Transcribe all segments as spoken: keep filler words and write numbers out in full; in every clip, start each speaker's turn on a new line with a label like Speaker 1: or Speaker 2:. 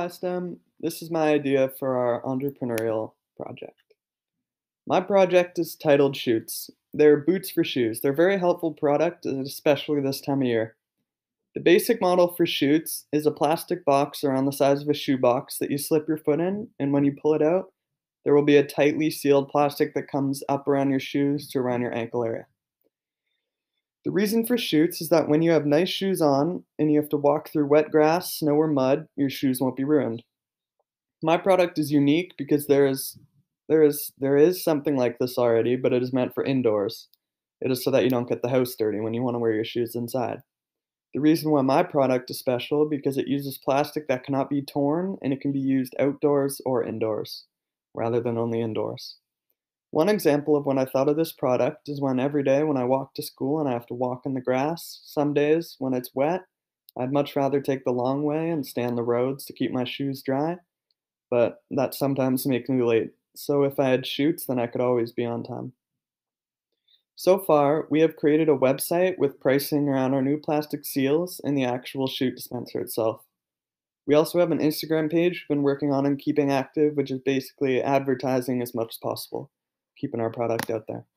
Speaker 1: Hi, STEM. This is my idea for our entrepreneurial project. My project is titled Shoots. They're boots for shoes. They're a very helpful product, especially this time of year. The basic model for Shoots is a plastic box around the size of a shoebox that you slip your foot in, and when you pull it out, there will be a tightly sealed plastic that comes up around your shoes to around your ankle area. The reason for Shoots is that when you have nice shoes on and you have to walk through wet grass, snow, or mud, your shoes won't be ruined. My product is unique because there is there is there is something like this already, but it is meant for indoors. It is so that you don't get the house dirty when you want to wear your shoes inside. The reason why my product is special because it uses plastic that cannot be torn and it can be used outdoors or indoors rather than only indoors. One example of when I thought of this product is when every day when I walk to school and I have to walk in the grass, some days when it's wet, I'd much rather take the long way and stay on the roads to keep my shoes dry, but that sometimes makes me late. So if I had shoots, then I could always be on time. So far, we have created a website with pricing around our new plastic seals and the actual shoot dispenser itself. We also have an Instagram page we've been working on and keeping active, which is basically advertising as much as possible, keeping our product out there.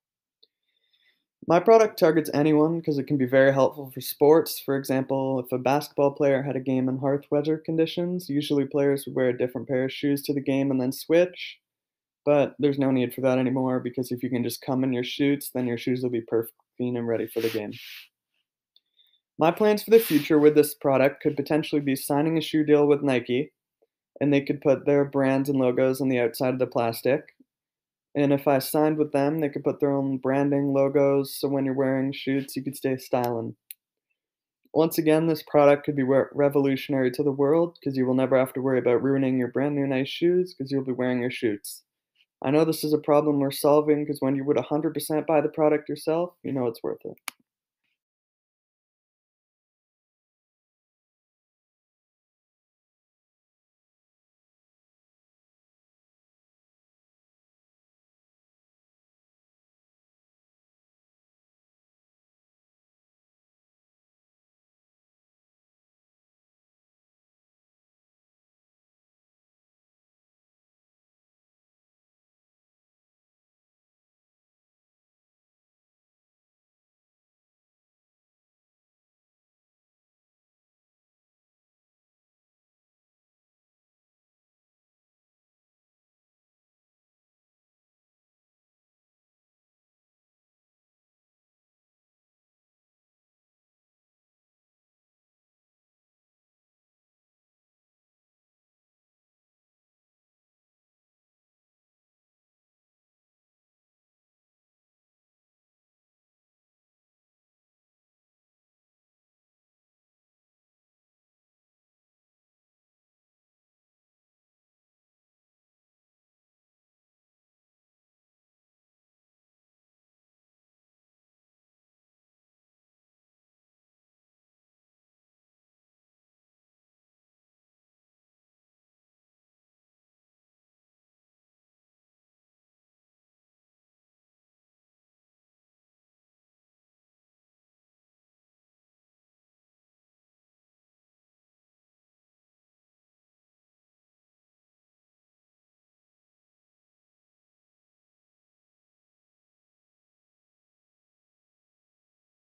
Speaker 1: My product targets anyone because it can be very helpful for sports. For example, if a basketball player had a game in harsh weather conditions, usually players would wear a different pair of shoes to the game and then switch. But there's no need for that anymore because if you can just come in your shoots, then your shoes will be perfect clean and ready for the game. My plans for the future with this product could potentially be signing a shoe deal with Nike, and they could put their brands and logos on the outside of the plastic. And if I signed with them, they could put their own branding logos so when you're wearing shoots, you could stay styling. Once again, this product could be re- revolutionary to the world because you will never have to worry about ruining your brand new nice shoes because you'll be wearing your shoots. I know this is a problem we're solving because when you would one hundred percent buy the product yourself, you know it's worth it.